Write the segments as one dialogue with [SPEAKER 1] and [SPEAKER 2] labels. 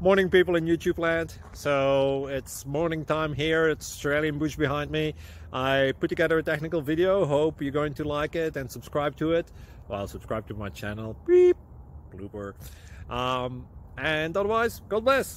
[SPEAKER 1] Morning, people in YouTube land. So it's morning time here. It's Australian bush behind me. I put together a technical video. Hope you're going to like it and subscribe to it. Well, subscribe to my channel. Beep. Blooper. And otherwise, God bless.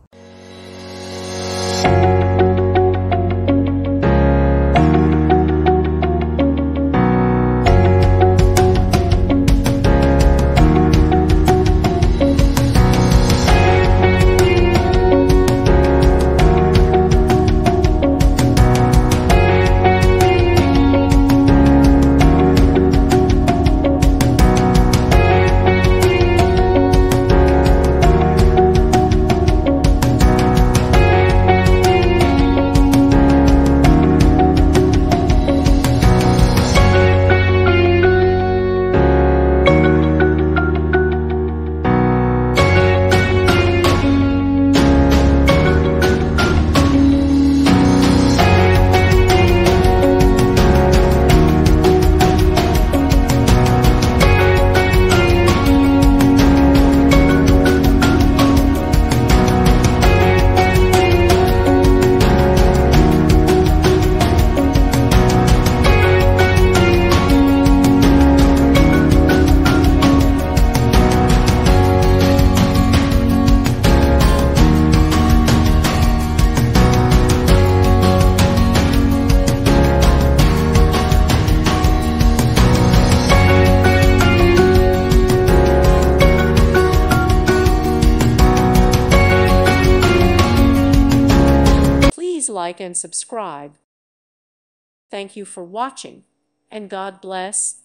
[SPEAKER 2] Please like and subscribe. Thank you for watching, and God bless.